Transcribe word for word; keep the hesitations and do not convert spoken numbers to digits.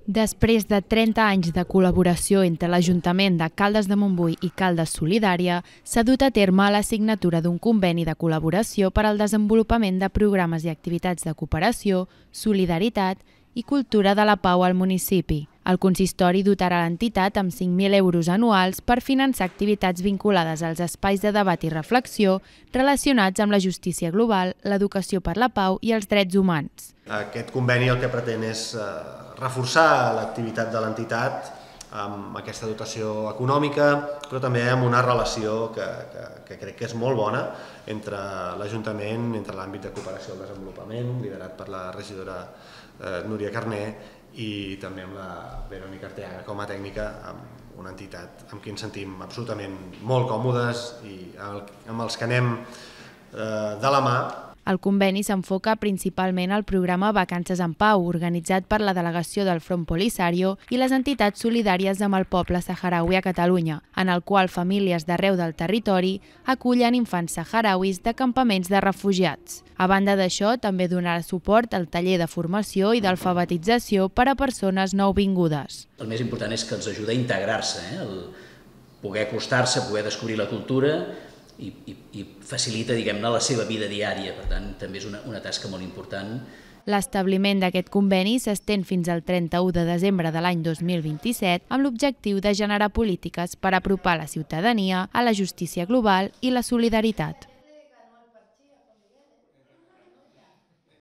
Després de trenta anys de col·laboració entre l'Ajuntament de Caldes de Montbui i Caldes Solidària, s'ha dut a terme la signatura d'un conveni de col·laboració per al desenvolupament de programes i activitats de cooperació, solidaritat i cultura de la pau al municipi. El consistori dotarà l'entitat amb cinc mil euros anuals per finançar activitats vinculades als espais de debat i reflexió relacionats amb la justícia global, l'educació per la pau i els drets humans. Aquest conveni el que pretén és reforçar l'activitat de l'entitat amb aquesta dotació econòmica, però també amb una relació que, que, que crec que és molt bona entre l'Ajuntament, entre l'àmbit de cooperació al desenvolupament, liderat per la regidora eh, Núria Carné, i també amb la Verònica Arteaga com a tècnica, amb una entitat amb qui ens sentim absolutament molt còmodes i amb els que anem eh, de la mà. El conveni s'enfoca principalment al programa Vacances en Pau, organitzat per la delegació del Front Polisario i les entitats solidàries amb el poble saharaui a Catalunya, en el qual famílies d'arreu del territori acullen infants saharauis de campaments de refugiats. A banda d'això, també donarà suport al taller de formació i d'alfabetització per a persones nouvingudes. El més important és que ens ajuda a integrar-se, eh? El poder acostar-se, poder descobrir la cultura, i, i, i facilita, diguem-ne, la seva vida diària. Per tant, també és una, una tasca molt important. L'establiment d'aquest conveni s'estén fins al trenta-u de desembre de l'any dos mil vint-i-set amb l'objectiu de generar polítiques per apropar la ciutadania a la justícia global i la solidaritat.